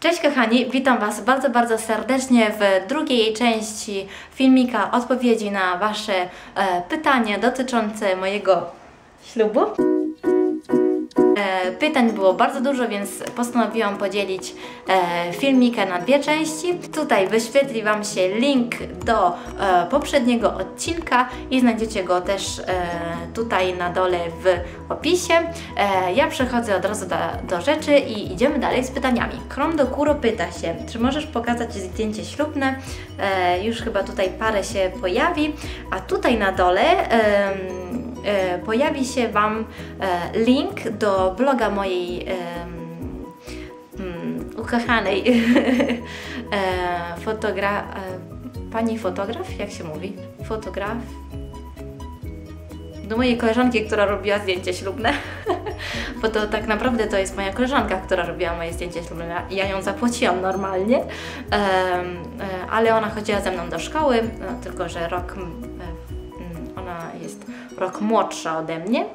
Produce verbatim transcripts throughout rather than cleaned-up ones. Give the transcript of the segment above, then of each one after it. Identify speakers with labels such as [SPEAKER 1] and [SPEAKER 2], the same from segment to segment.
[SPEAKER 1] Cześć kochani, witam Was bardzo, bardzo serdecznie w drugiej części filmika odpowiedzi na Wasze e, pytania dotyczące mojego ślubu. E, pytań było bardzo dużo, więc postanowiłam podzielić e, filmikę na dwie części. Tutaj wyświetli Wam się link do e, poprzedniego odcinka i znajdziecie go też e, tutaj na dole w opisie. E, ja przechodzę od razu do, do rzeczy i idziemy dalej z pytaniami. Krom do Kuro pyta się, czy możesz pokazać zdjęcie ślubne? E, już chyba tutaj parę się pojawi, a tutaj na dole e, pojawi się Wam link do bloga mojej um, ukochanej fotogra pani fotograf, jak się mówi? Fotograf? Do mojej koleżanki, która robiła zdjęcie ślubne, bo to tak naprawdę to jest moja koleżanka, która robiła moje zdjęcie ślubne. Ja ją zapłaciłam normalnie, ale ona chodziła ze mną do szkoły, no, tylko że rok, ona jest rok młodsza ode mnie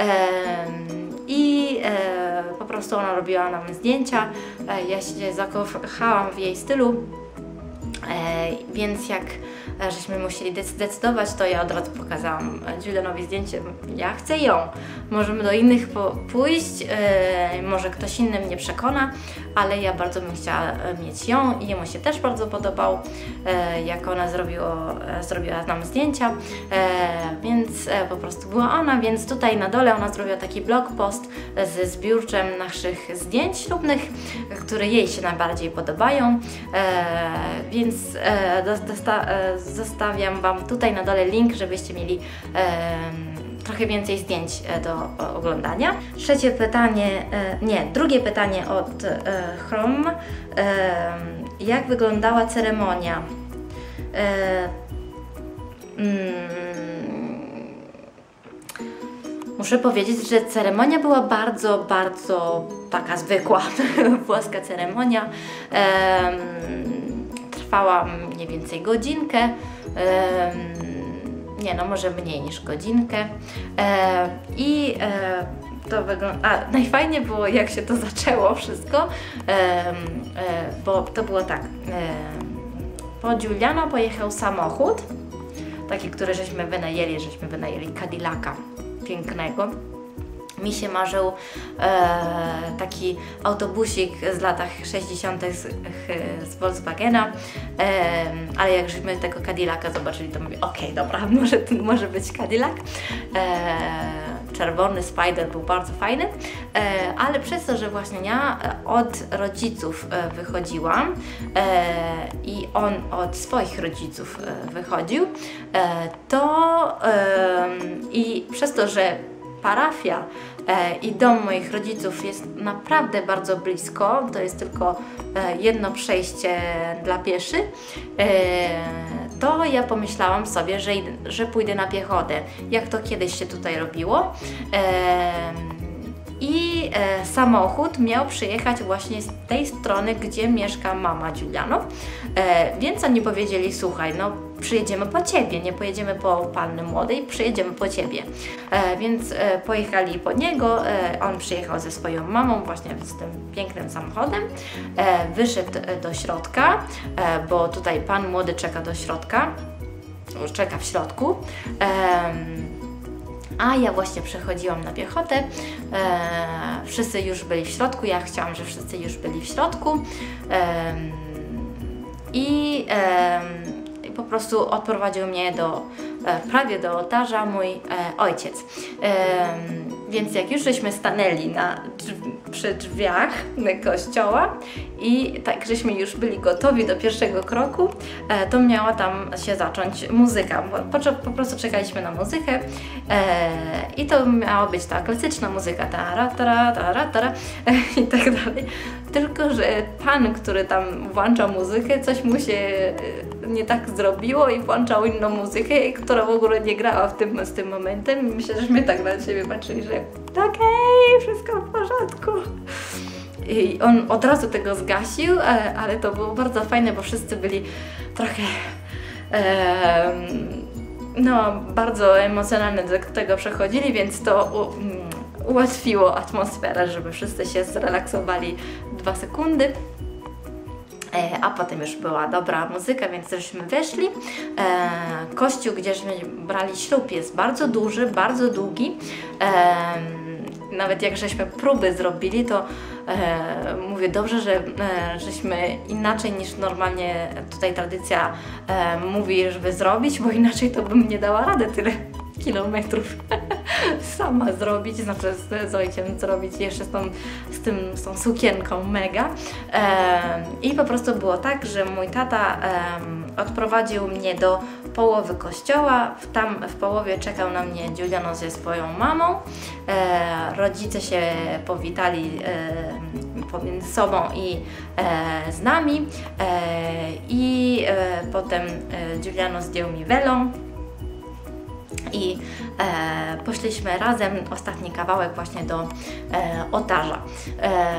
[SPEAKER 1] i po prostu ona robiła nam zdjęcia. Ja się zakochałam w jej stylu, więc jak żeśmy musieli zdecydować, to ja od razu pokazałam Julianowi zdjęcie. Ja chcę ją. Możemy do innych pójść, e, może ktoś inny mnie przekona, ale ja bardzo bym chciała mieć ją i jemu się też bardzo podobał, e, jak ona zrobiło, e, zrobiła nam zdjęcia, e, więc e, po prostu była ona, więc tutaj na dole ona zrobiła taki blog post ze zbiórczem naszych zdjęć ślubnych, które jej się najbardziej podobają, e, więc e, dosta, e, zostawiam Wam tutaj na dole link, żebyście mieli e, trochę więcej zdjęć do oglądania. Trzecie pytanie, e, nie, drugie pytanie od e, Chrom. E, jak wyglądała ceremonia? E, mm, muszę powiedzieć, że ceremonia była bardzo, bardzo taka zwykła, włoska ceremonia. E, trwała mniej więcej godzinkę. E, nie no, może mniej niż godzinkę. E, I e, to wygląda... A, najfajniej było, jak się to zaczęło wszystko, e, e, bo to było tak. E, po Giuliano pojechał samochód, taki, który żeśmy wynajęli, żeśmy wynajęli Cadillaca pięknego. Mi się marzył e, taki autobusik z latach sześćdziesiątych z, z Volkswagena, e, ale jak żeśmy tego Cadillaca zobaczyli, to mówię, okej, dobra, może, może być Cadillac. E, czerwony Spider był bardzo fajny, e, ale przez to, że właśnie ja od rodziców wychodziłam e, i on od swoich rodziców wychodził, e, to e, i przez to, że parafia e, i dom moich rodziców jest naprawdę bardzo blisko, to jest tylko e, jedno przejście dla pieszy, e, to ja pomyślałam sobie, że, że pójdę na piechotę, jak to kiedyś się tutaj robiło. E, I e, samochód miał przyjechać właśnie z tej strony, gdzie mieszka mama Giuliano, e, więc oni powiedzieli, słuchaj, no przyjedziemy po Ciebie, nie pojedziemy po Panny Młodej, przyjedziemy po Ciebie. E, więc e, pojechali po niego, e, on przyjechał ze swoją mamą właśnie z tym pięknym samochodem, e, wyszedł do środka, e, bo tutaj Pan Młody czeka do środka, czeka w środku. E, A ja właśnie przechodziłam na piechotę, e, wszyscy już byli w środku, ja chciałam, żeby wszyscy już byli w środku e, i e, po prostu odprowadził mnie do, e, prawie do ołtarza mój e, ojciec. E, więc jak już żeśmy stanęli na, przy drzwiach kościoła i tak żeśmy już byli gotowi do pierwszego kroku, e, to miała tam się zacząć muzyka. Po, po prostu czekaliśmy na muzykę e, i to miała być ta klasyczna muzyka, tara, tara, tara, tara e, i tak dalej. Tylko że pan, który tam włączał muzykę, coś mu się nie tak zrobiło i włączał inną muzykę, która w ogóle nie grała w tym, z tym momentem. I myślę, że my tak na siebie patrzyli, że okej, okay, wszystko w porządku. I on od razu tego zgasił, ale, ale to było bardzo fajne, bo wszyscy byli trochę e, no, bardzo emocjonalnie do tego przechodzili, więc to u, ułatwiło atmosferę, żeby wszyscy się zrelaksowali dwa sekundy. a potem już była dobra muzyka, więc żeśmy weszli. Kościół, gdzieśmy brali ślub, jest bardzo duży, bardzo długi. Nawet jak żeśmy próby zrobili, to e, mówię, dobrze, że e, żeśmy inaczej niż normalnie tutaj tradycja e, mówi, żeby zrobić, bo inaczej to bym nie dała rady tyle kilometrów sama zrobić, znaczy z, z ojcem zrobić jeszcze z tą, z tym, z tą sukienką mega. E, I po prostu było tak, że mój tata e, odprowadził mnie do połowy kościoła, tam w połowie czekał na mnie Giuliano ze swoją mamą, e, rodzice się powitali e, pomiędzy sobą i e, z nami e, i e, potem e, Giuliano zdjął mi welą i e, poszliśmy razem, ostatni kawałek właśnie do e, ołtarza. E,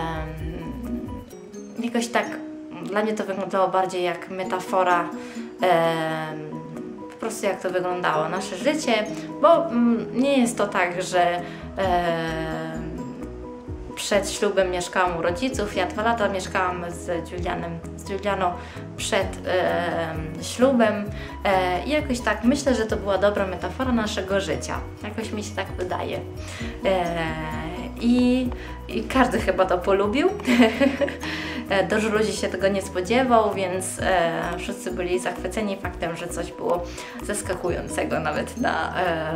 [SPEAKER 1] jakoś tak dla mnie to wyglądało bardziej jak metafora, e, po prostu jak to wyglądało nasze życie, bo mm, nie jest to tak, że e, przed ślubem mieszkałam u rodziców. Ja dwa lata mieszkałam z Giulianem, z Giuliano przed e, ślubem e, i jakoś tak myślę, że to była dobra metafora naszego życia. Jakoś mi się tak wydaje. E, i, I każdy chyba to polubił. Dużo ludzi się tego nie spodziewał, więc e, wszyscy byli zachwyceni faktem, że coś było zaskakującego nawet na e,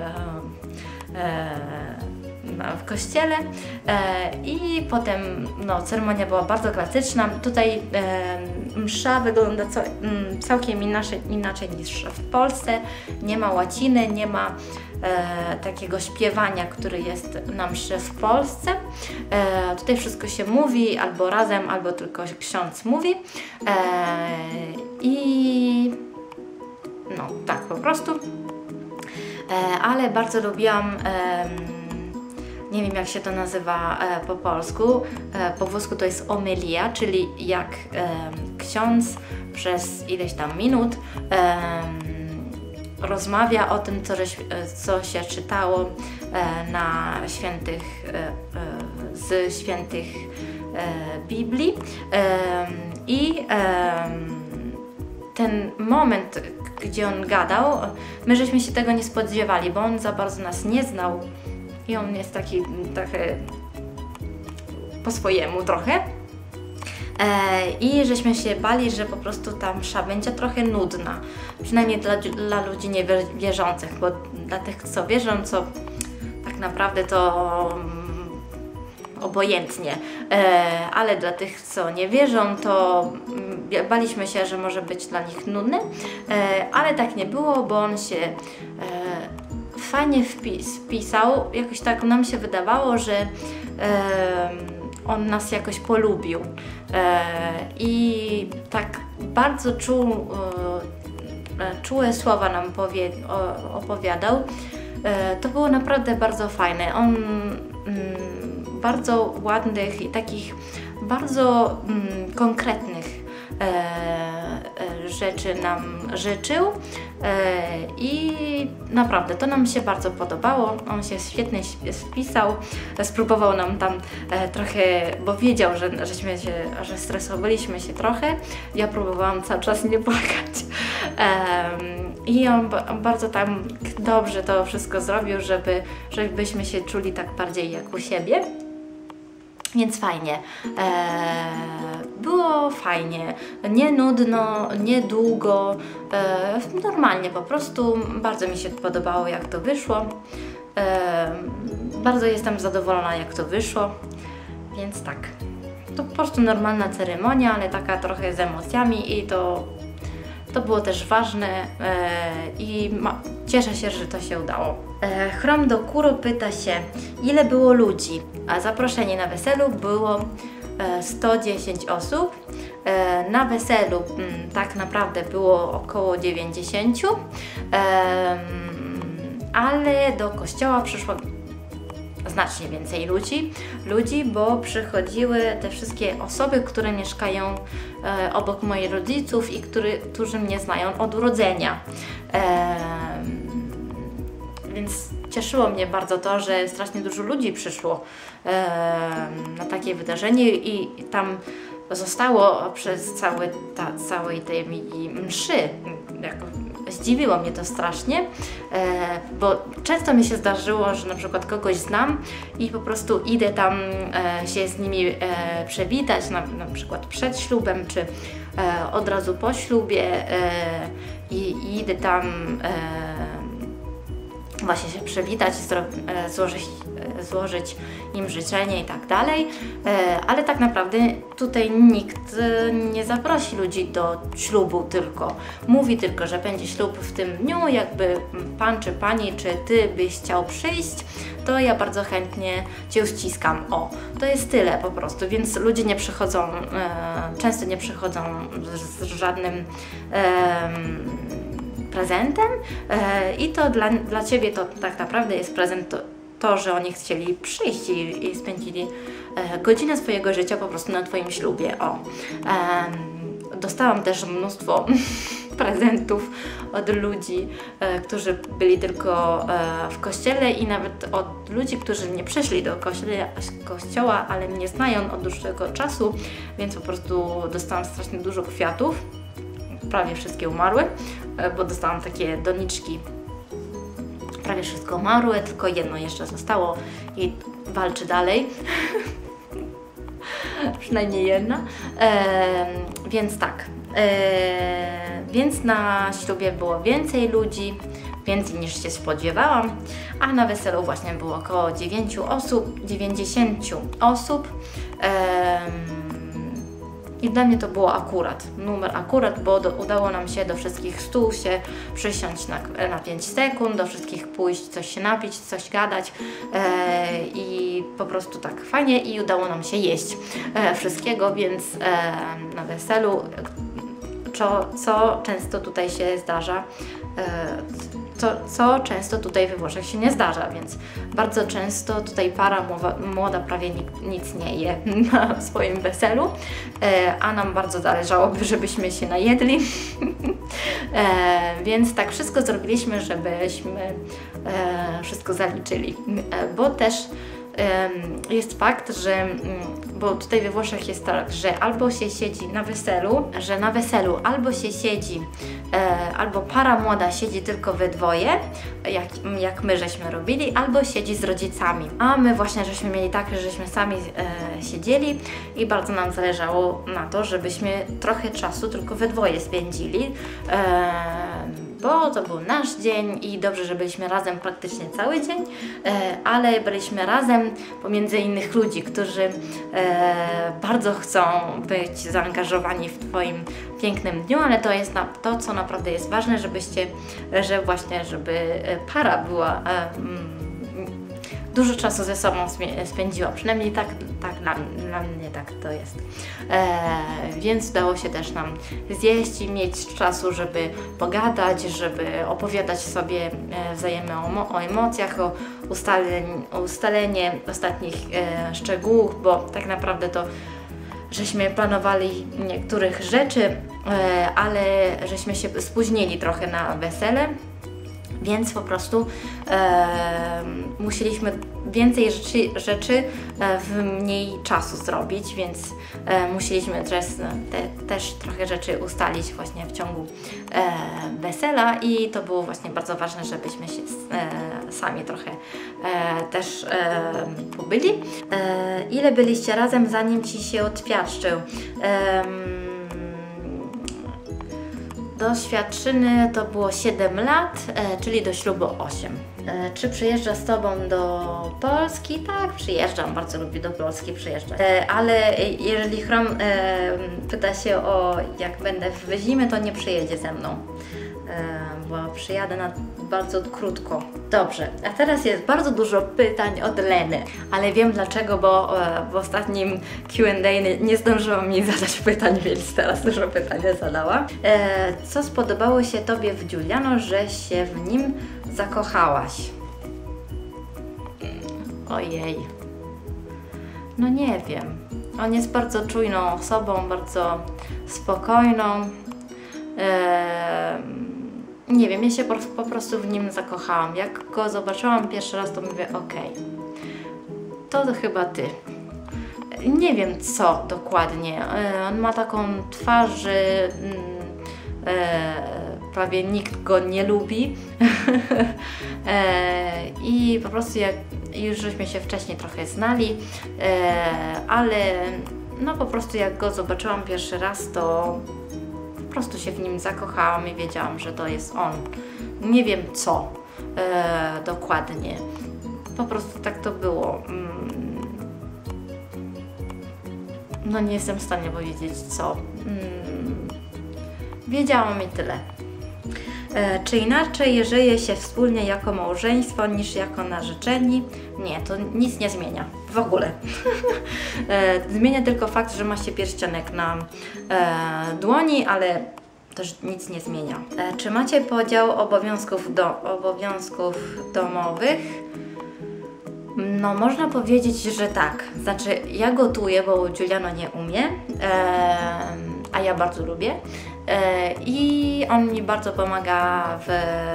[SPEAKER 1] e, w kościele e, i potem no, ceremonia była bardzo klasyczna. Tutaj e, msza wygląda co, m, całkiem inaczej, inaczej niż w Polsce. Nie ma łaciny, nie ma e, takiego śpiewania, który jest na mszy w Polsce. E, tutaj wszystko się mówi albo razem, albo tylko ksiądz mówi. E, I no tak po prostu. E, ale bardzo lubiłam e, nie wiem jak się to nazywa e, po polsku, e, po włosku to jest homilia, czyli jak e, ksiądz przez ileś tam minut e, rozmawia o tym, co, co się czytało e, na świętych, e, e, z świętych e, Biblii e, i e, ten moment, gdzie on gadał, my żeśmy się tego nie spodziewali, bo on za bardzo nas nie znał. I on jest taki trochę po swojemu trochę. E, I żeśmy się bali, że po prostu ta msza będzie trochę nudna. Przynajmniej dla, dla ludzi niewierzących, bo dla tych, co wierzą, co tak naprawdę to um, obojętnie. E, ale dla tych, co nie wierzą, to um, baliśmy się, że może być dla nich nudny. E, ale tak nie było, bo on się e, fajnie wpis, wpisał, jakoś tak nam się wydawało, że e, on nas jakoś polubił e, i tak bardzo czuł, e, czułe słowa nam powie, o, opowiadał. E, to było naprawdę bardzo fajne. On mm, bardzo ładnych i takich bardzo mm, konkretnych e, rzeczy nam życzył e, i naprawdę to nam się bardzo podobało. On się świetnie spisał, spróbował nam tam e, trochę, bo wiedział, że, żeśmy się, że stresowaliśmy się trochę. Ja próbowałam cały czas nie płakać e, i on bardzo tam dobrze to wszystko zrobił, żeby, żebyśmy się czuli tak bardziej jak u siebie. Więc fajnie. Eee, było fajnie, nie nudno, nie długo, eee, normalnie po prostu. Bardzo mi się podobało, jak to wyszło. Eee, bardzo jestem zadowolona, jak to wyszło. Więc tak, to po prostu normalna ceremonia, ale taka trochę z emocjami i to, to było też ważne eee, i ma, cieszę się, że to się udało. E, Chrom do Kuro pyta się, ile było ludzi, a zaproszenie na weselu było e, sto dziesięć osób. E, na weselu m, tak naprawdę było około dziewięćdziesiąt, e, ale do kościoła przyszło znacznie więcej ludzi, ludzi, bo przychodziły te wszystkie osoby, które mieszkają e, obok moich rodziców i który, którzy mnie znają od urodzenia. E, Więc cieszyło mnie bardzo to, że strasznie dużo ludzi przyszło e, na takie wydarzenie i tam zostało przez cały, ta, całej tej mszy. Jako, zdziwiło mnie to strasznie, e, bo często mi się zdarzyło, że na przykład kogoś znam i po prostu idę tam e, się z nimi e, przywitać, na, na przykład przed ślubem, czy e, od razu po ślubie e, i, i idę tam e, właśnie się przywitać, złożyć, złożyć im życzenie i tak dalej, ale tak naprawdę tutaj nikt nie zaprosi ludzi do ślubu, tylko mówi tylko, że będzie ślub w tym dniu, jakby pan czy pani, czy ty byś chciał przyjść, to ja bardzo chętnie Cię ściskam. O, to jest tyle po prostu, więc ludzie nie przychodzą, często nie przychodzą z, z żadnym prezentem e, i to dla, dla Ciebie to tak naprawdę jest prezent to, to że oni chcieli przyjść i, i spędzili e, godzinę swojego życia po prostu na Twoim ślubie. O, e, dostałam też mnóstwo prezentów od ludzi, e, którzy byli tylko e, w kościele i nawet od ludzi, którzy nie przyszli do kościoła, kościoła, ale mnie znają od dłuższego czasu, więc po prostu dostałam strasznie dużo kwiatów. Prawie wszystkie umarły, bo dostałam takie doniczki. Prawie wszystko umarły, tylko jedno jeszcze zostało i walczy dalej. Przynajmniej jedna. E, więc tak. E, więc na ślubie było więcej ludzi, więcej niż się spodziewałam, a na weselu właśnie było około dziewięciu osób, dziewięćdziesięciu osób. E, I dla mnie to było akurat, numer akurat, bo do, udało nam się do wszystkich stół się przysiąść na, na pięć sekund, do wszystkich pójść, coś się napić, coś gadać e, i po prostu tak fajnie i udało nam się jeść e, wszystkiego, więc e, na weselu, co, co często tutaj się zdarza, e, co, co często tutaj we Włoszech się nie zdarza, więc bardzo często tutaj para młoda, młoda prawie nic, nic nie je na swoim weselu, e, a nam bardzo zależałoby, żebyśmy się najedli, e, więc tak wszystko zrobiliśmy, żebyśmy e, wszystko zaliczyli, e, bo też jest fakt, że, bo tutaj we Włoszech jest tak, że albo się siedzi na weselu, że na weselu albo się siedzi, albo para młoda siedzi tylko we dwoje, jak, jak my żeśmy robili, albo siedzi z rodzicami. A my właśnie żeśmy mieli tak, że żeśmy sami e, siedzieli i bardzo nam zależało na to, żebyśmy trochę czasu tylko we dwoje spędzili, e, bo to był nasz dzień i dobrze, że byliśmy razem praktycznie cały dzień, e, ale byliśmy razem pomiędzy innych ludzi, którzy e, bardzo chcą być zaangażowani w Twoim pięknym dniu, ale to jest na, to, co naprawdę jest ważne, żebyście, że właśnie, żeby para była e, dużo czasu ze sobą spędziła, przynajmniej tak, tak dla, dla mnie tak to jest. E, więc udało się też nam zjeść i mieć czasu, żeby pogadać, żeby opowiadać sobie wzajemnie o, o emocjach, o ustaleń, o ustalenie ostatnich e, szczegółów, bo tak naprawdę to żeśmy planowali niektórych rzeczy, e, ale żeśmy się spóźnili trochę na wesele. Więc po prostu e, musieliśmy więcej rzeczy, rzeczy e, w mniej czasu zrobić, więc e, musieliśmy też, te, też trochę rzeczy ustalić właśnie w ciągu e, wesela i to było właśnie bardzo ważne, żebyśmy się e, sami trochę e, też e, pobyli. E, ile byliście razem, zanim Ci się odpiaszczył? E, Do świadczyny to było siedem lat, e, czyli do ślubu osiem. E, czy przyjeżdża z Tobą do Polski? Tak, przyjeżdżam, bardzo lubię do Polski przyjeżdżać. E, ale jeżeli Chrom e, pyta się o jak będę w zimę, to nie przyjedzie ze mną, e, bo przyjadę na bardzo krótko. Dobrze, a teraz jest bardzo dużo pytań od Leny, ale wiem dlaczego, bo e, w ostatnim Q and A nie, nie zdążyłam mi zadać pytań, więc teraz dużo pytań zadała. E, co spodobało się Tobie w Giuliano, że się w nim zakochałaś? Ojej. No nie wiem. On jest bardzo czujną osobą, bardzo spokojną. E, Nie wiem, ja się po, po prostu w nim zakochałam. Jak go zobaczyłam pierwszy raz, to mówię, okej, okay, to, to chyba ty. nie wiem co dokładnie. On ma taką twarz, e, prawie nikt go nie lubi. e, I po prostu jak już żeśmy się wcześniej trochę znali, e, ale no po prostu jak go zobaczyłam pierwszy raz, to po prostu się w nim zakochałam i wiedziałam, że to jest on. Nie wiem co e, dokładnie. Po prostu tak to było. No nie jestem w stanie powiedzieć co. Wiedziałam i tyle. E, czy inaczej żyje się wspólnie jako małżeństwo niż jako narzeczeni? Nie, to nic nie zmienia. W ogóle. e, zmienia tylko fakt, że ma się pierścionek na e, dłoni, ale też nic nie zmienia. E, czy macie podział obowiązków, do, obowiązków domowych? No, można powiedzieć, że tak. Znaczy, ja gotuję, bo Giuliano nie umie, e, a ja bardzo lubię. E, I on mi bardzo pomaga w,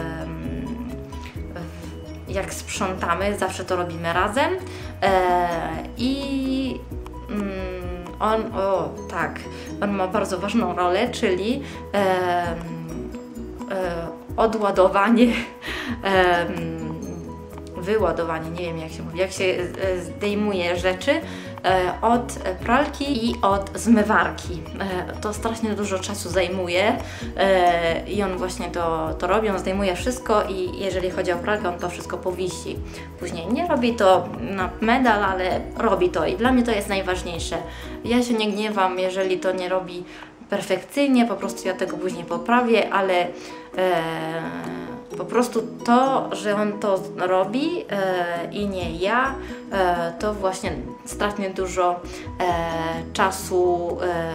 [SPEAKER 1] w jak sprzątamy, zawsze to robimy razem. E, I mm, on, o tak, on ma bardzo ważną rolę, czyli e, e, odładowanie, e, wyładowanie, nie wiem jak się mówi, jak się zdejmuje rzeczy od pralki i od zmywarki. To strasznie dużo czasu zajmuje i on właśnie to, to robi, on zdejmuje wszystko i jeżeli chodzi o pralkę, on to wszystko powisi. Później nie robi to na medal, ale robi to i dla mnie to jest najważniejsze. Ja się nie gniewam, jeżeli to nie robi perfekcyjnie, po prostu ja tego później poprawię, ale e, po prostu to, że on to robi e, i nie ja, e, to właśnie strasznie dużo e, czasu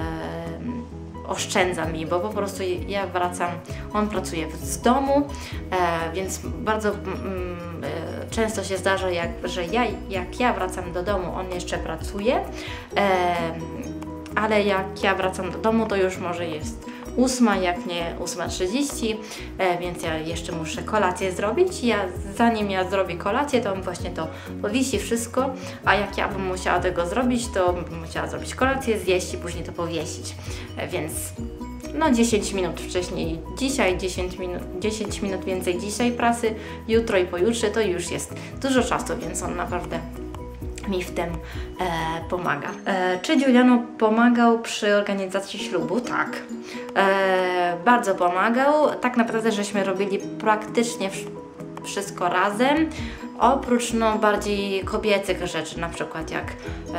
[SPEAKER 1] e, oszczędza mi, bo po prostu ja wracam, on pracuje z domu, e, więc bardzo mm, e, często się zdarza, jak, że ja, jak ja wracam do domu, on jeszcze pracuje, e, ale jak ja wracam do domu, to już może jest ósma, jak nie ósma trzydzieści, e, więc ja jeszcze muszę kolację zrobić. Ja, zanim ja zrobię kolację, to on właśnie to powisi wszystko, a jak ja bym musiała tego zrobić, to bym musiała zrobić kolację, zjeść i później to powiesić. E, więc no dziesięć minut wcześniej dzisiaj, dziesięć minut, dziesięć minut więcej dzisiaj pracy, jutro i pojutrze to już jest dużo czasu, więc on naprawdę mi w tym e, pomaga. E, czy Giuliano pomagał przy organizacji ślubu? Tak. E, bardzo pomagał. Tak naprawdę żeśmy robili praktycznie wszystko razem, oprócz no, bardziej kobiecych rzeczy, na przykład jak e,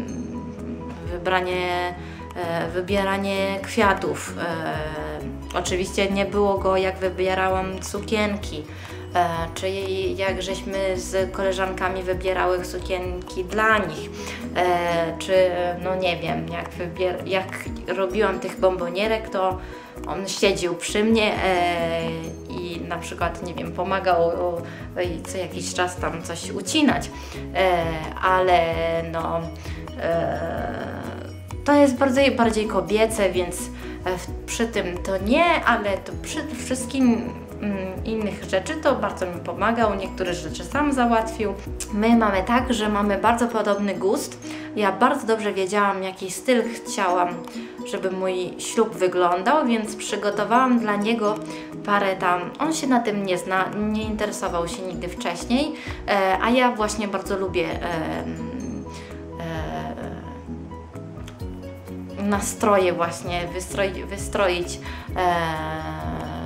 [SPEAKER 1] wybranie, e, wybieranie kwiatów. E, oczywiście nie było go, jak wybierałam sukienki. E, czy jak żeśmy z koleżankami wybierały sukienki dla nich, e, czy no nie wiem, jak, wybier jak robiłam tych bombonierek, to on siedził przy mnie e, i na przykład, nie wiem, pomagał e, co jakiś czas tam coś ucinać, e, ale no e, to jest bardziej, bardziej kobiece, więc e, przy tym to nie, ale to przy wszystkim innych rzeczy to bardzo mi pomagał, niektóre rzeczy sam załatwił. My mamy tak, że mamy bardzo podobny gust. Ja bardzo dobrze wiedziałam, jaki styl chciałam, żeby mój ślub wyglądał, więc przygotowałam dla niego parę tam, on się na tym nie zna, nie interesował się nigdy wcześniej, e, a ja właśnie bardzo lubię e, e, nastroje właśnie, wystroi, wystroić e,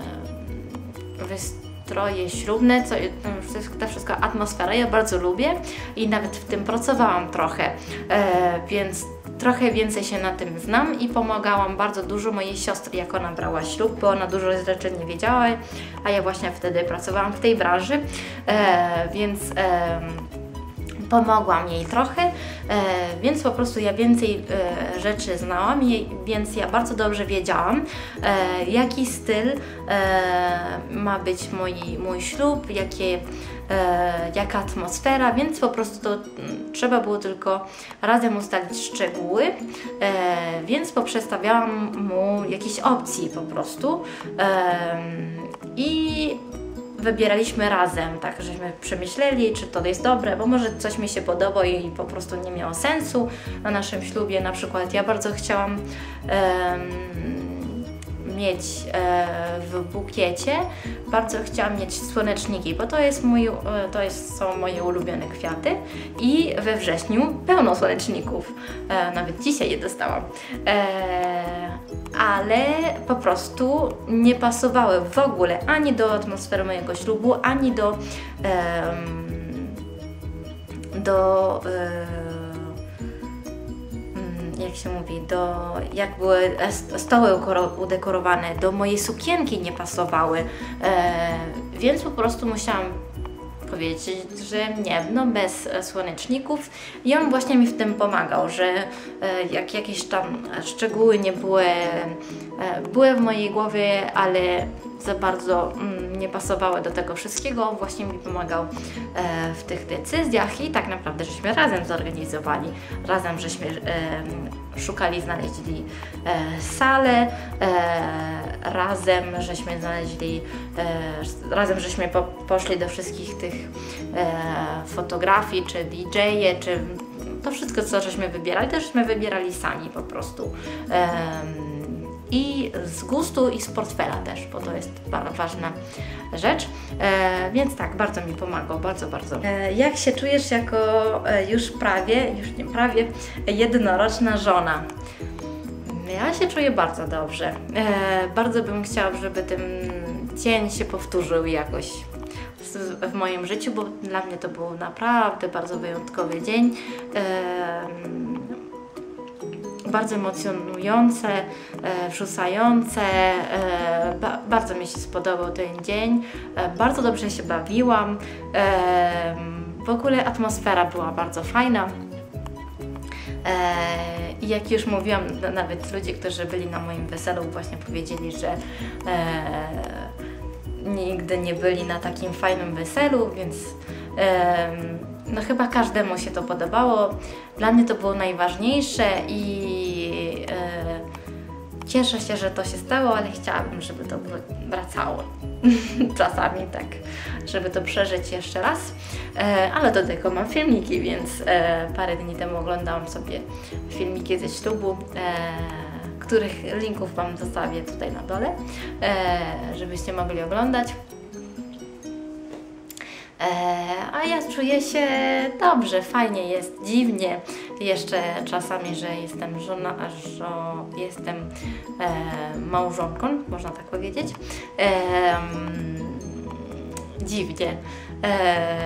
[SPEAKER 1] wystroje ślubne, co, ta wszystko atmosfera, ja bardzo lubię i nawet w tym pracowałam trochę, e, więc trochę więcej się na tym znam i pomagałam bardzo dużo mojej siostry, jak ona brała ślub, bo ona dużo rzeczy nie wiedziała, a ja właśnie wtedy pracowałam w tej branży, e, więc e, pomogłam jej trochę, e, więc po prostu ja więcej e, rzeczy znałam, jej, więc ja bardzo dobrze wiedziałam, e, jaki styl e, ma być mój, mój ślub, jakie, e, jaka atmosfera, więc po prostu to m, trzeba było tylko razem ustalić szczegóły, e, więc poprzestawiałam mu jakieś opcji po prostu e, i wybieraliśmy razem, tak żeśmy przemyśleli, czy to jest dobre, bo może coś mi się podoba i po prostu nie miało sensu na naszym ślubie. Na przykład ja bardzo chciałam um, mieć e, w bukiecie, bardzo chciałam mieć słoneczniki, bo to jest mój, e, to jest, są moje ulubione kwiaty i we wrześniu pełno słoneczników, e, nawet dzisiaj je dostałam, e, ale po prostu nie pasowały w ogóle ani do atmosfery mojego ślubu, ani do e, do e, jak się mówi, do, jak były stoły udekorowane, do mojej sukienki nie pasowały, e, więc po prostu musiałam powiedzieć, że nie, no bez słoneczników i on właśnie mi w tym pomagał, że e, jak jakieś tam szczegóły nie były, e, były w mojej głowie, ale za bardzo mm, nie pasowały do tego wszystkiego, on właśnie mi pomagał e, w tych decyzjach i tak naprawdę żeśmy razem zorganizowali, razem żeśmy e, szukali, znaleźli e, salę, e, razem żeśmy znaleźli, e, razem żeśmy po, poszli do wszystkich tych e, fotografii, czy D J-e, czy to wszystko, co żeśmy wybierali, to żeśmy wybierali sami po prostu. E, I z gustu i z portfela też, bo to jest bardzo ważna rzecz. E, więc tak, bardzo mi pomagał, bardzo, bardzo. E, jak się czujesz jako e, już prawie, już nie prawie, jednoroczna żona? Ja się czuję bardzo dobrze. E, bardzo bym chciała, żeby ten dzień się powtórzył jakoś w, w moim życiu, bo dla mnie to był naprawdę bardzo wyjątkowy dzień. E, bardzo emocjonujące, e, wrzucające, e, ba, bardzo mi się spodobał ten dzień, e, bardzo dobrze się bawiłam, e, w ogóle atmosfera była bardzo fajna. I jak już mówiłam, nawet ludzie, którzy byli na moim weselu właśnie powiedzieli, że e, nigdy nie byli na takim fajnym weselu, więc e, no chyba każdemu się to podobało. Dla mnie to było najważniejsze i e, cieszę się, że to się stało, ale chciałabym, żeby to wracało czasami tak, żeby to przeżyć jeszcze raz. E, ale do tego mam filmiki, więc e, parę dni temu oglądałam sobie filmiki ze ślubu, e, których linków Wam zostawię tutaj na dole, e, żebyście mogli oglądać. A ja czuję się dobrze, fajnie jest, dziwnie, jeszcze czasami, że jestem żona, że jestem e, małżonką, można tak powiedzieć, e, dziwnie. E,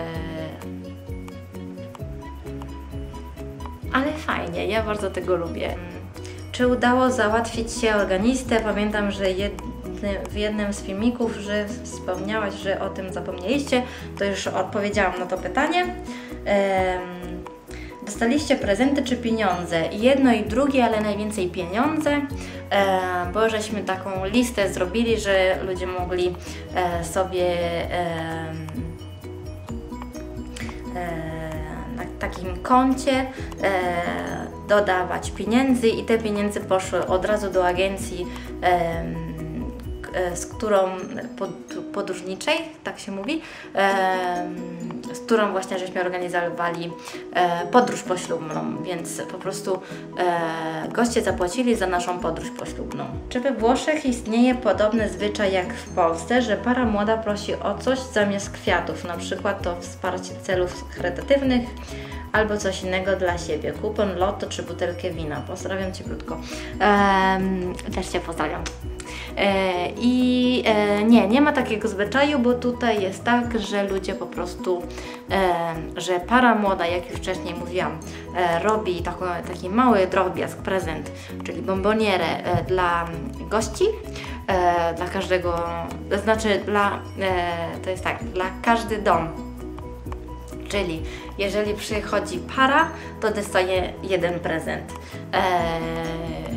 [SPEAKER 1] ale fajnie, ja bardzo tego lubię. Czy udało załatwić się organistę? Pamiętam, że jed w jednym z filmików, że wspomniałaś, że o tym zapomnieliście, to już odpowiedziałam na to pytanie. Ehm, dostaliście prezenty czy pieniądze? Jedno i drugie, ale najwięcej pieniądze, ehm, bo żeśmy taką listę zrobili, że ludzie mogli e, sobie e, e, na takim koncie e, dodawać pieniędzy i te pieniądze poszły od razu do agencji, e, z którą podróżniczej, tak się mówi, z którą właśnie żeśmy organizowali podróż poślubną, więc po prostu goście zapłacili za naszą podróż poślubną. Czy we Włoszech istnieje podobny zwyczaj jak w Polsce, że para młoda prosi o coś zamiast kwiatów, na przykład to wsparcie celów charytatywnych albo coś innego dla siebie, kupon, lotto czy butelkę wina. Pozdrawiam Cieplutko. Ehm, też Cię pozdrawiam. E, I e, nie, nie ma takiego zwyczaju, bo tutaj jest tak, że ludzie po prostu, e, że para młoda, jak już wcześniej mówiłam, e, robi taką, taki mały drobiazg, prezent, czyli bombonierę e, dla gości, e, dla każdego, to znaczy dla, e, to jest tak, dla każdy dom. Czyli jeżeli przychodzi para, to dostaje jeden prezent. Eee,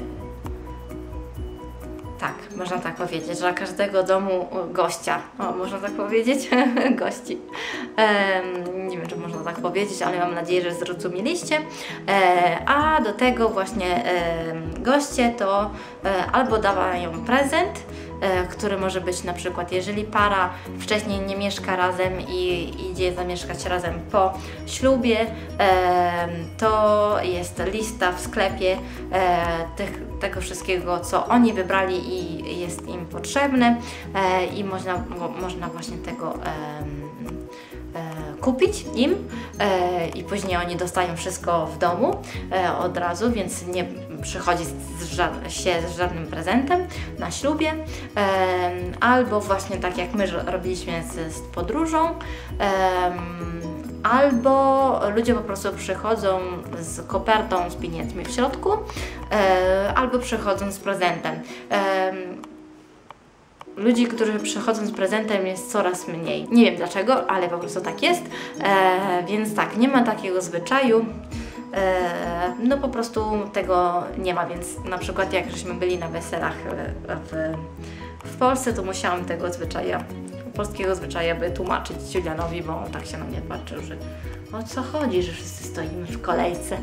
[SPEAKER 1] tak, można tak powiedzieć, że dla każdego domu gościa, o, można tak powiedzieć, gości. Eee, nie wiem, czy można tak powiedzieć, ale mam nadzieję, że zrozumieliście. Eee, a do tego właśnie e, goście to e, albo dawają prezent, który może być na przykład, jeżeli para wcześniej nie mieszka razem i idzie zamieszkać razem po ślubie, to jest lista w sklepie tych, tego wszystkiego, co oni wybrali i jest im potrzebne i można, można właśnie tego kupić im i później oni dostają wszystko w domu od razu, więc nie przychodzi z ża- się z żadnym prezentem na ślubie, albo właśnie tak jak my robiliśmy z, z podróżą, albo ludzie po prostu przychodzą z kopertą z pieniędzmi w środku, albo przychodzą z prezentem. Ludzi, którzy przychodzą z prezentem, jest coraz mniej. Nie wiem dlaczego, ale po prostu tak jest, e, więc tak, nie ma takiego zwyczaju, e, no po prostu tego nie ma, więc na przykład jak żeśmy byli na weselach w, w Polsce, to musiałam tego zwyczaja, polskiego zwyczaja by tłumaczyć Julianowi, bo on tak się na mnie patrzył, że o co chodzi, że wszyscy stoimy w kolejce.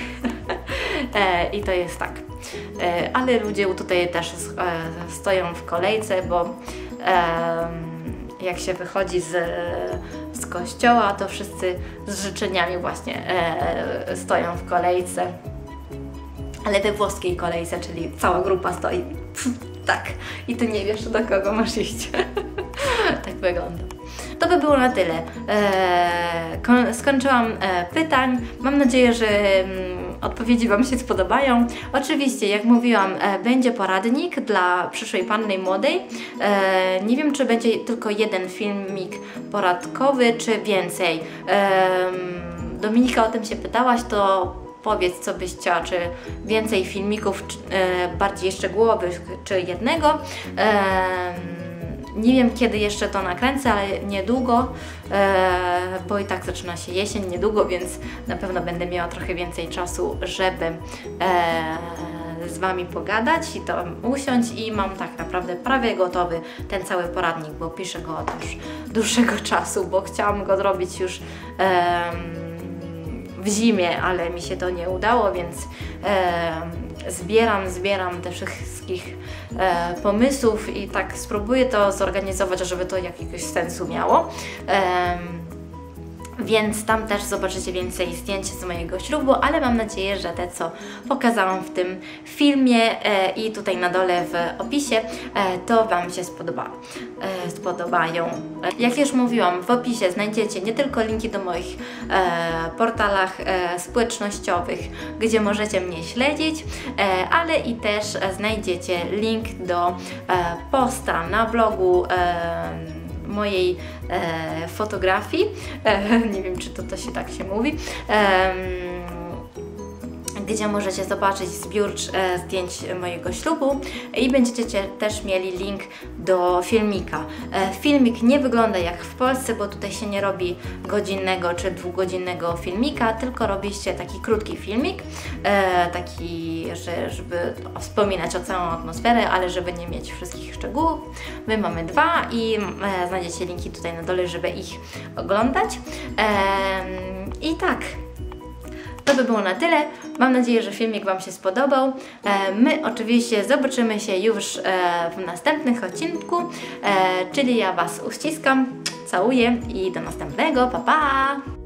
[SPEAKER 1] e, I to jest tak. E, ale ludzie tutaj też e, stoją w kolejce, bo e, jak się wychodzi z, z kościoła, to wszyscy z życzeniami właśnie e, stoją w kolejce. Ale we włoskiej kolejce, czyli cała grupa stoi. Pff, tak. I ty nie wiesz, do kogo masz iść. Tak wygląda. To by było na tyle. Eee, skończyłam e, pytań. Mam nadzieję, że mm, odpowiedzi Wam się spodobają. Oczywiście, jak mówiłam, e, będzie poradnik dla przyszłej panny młodej. E, nie wiem, czy będzie tylko jeden filmik poradkowy, czy więcej. E, Dominika o tym się pytałaś, to powiedz, co byś chciała, czy więcej filmików, czy, e, bardziej szczegółowych, czy jednego. E, Nie wiem, kiedy jeszcze to nakręcę, ale niedługo, e, bo i tak zaczyna się jesień niedługo, więc na pewno będę miała trochę więcej czasu, żeby e, z Wami pogadać i to usiąść i mam tak naprawdę prawie gotowy ten cały poradnik, bo piszę go od już dłuższego czasu, bo chciałam go zrobić już e, w zimie, ale mi się to nie udało, więc e, zbieram, zbieram te wszystkich e, pomysłów i tak spróbuję to zorganizować, żeby to jakiegoś sensu miało. E, Więc tam też zobaczycie więcej zdjęć z mojego ślubu, ale mam nadzieję, że te, co pokazałam w tym filmie e, i tutaj na dole w opisie, e, to Wam się spodoba, e, spodobają. Jak już mówiłam, w opisie znajdziecie nie tylko linki do moich e, portalach e, społecznościowych, gdzie możecie mnie śledzić, e, ale i też znajdziecie link do e, posta na blogu e, mojej e, fotografii, e, nie wiem, czy to, to się tak się mówi, e, gdzie możecie zobaczyć zbiór e, zdjęć mojego ślubu i będziecie też mieli link do filmika. E, filmik nie wygląda jak w Polsce, bo tutaj się nie robi godzinnego czy dwugodzinnego filmika, tylko robi się taki krótki filmik, e, taki, że, żeby wspominać o całą atmosferę, ale żeby nie mieć wszystkich szczegółów. My mamy dwa i e, znajdziecie linki tutaj na dole, żeby ich oglądać. E, I tak. To by było na tyle. Mam nadzieję, że filmik Wam się spodobał. My oczywiście zobaczymy się już w następnym odcinku, czyli ja Was uściskam, całuję i do następnego. Pa, pa!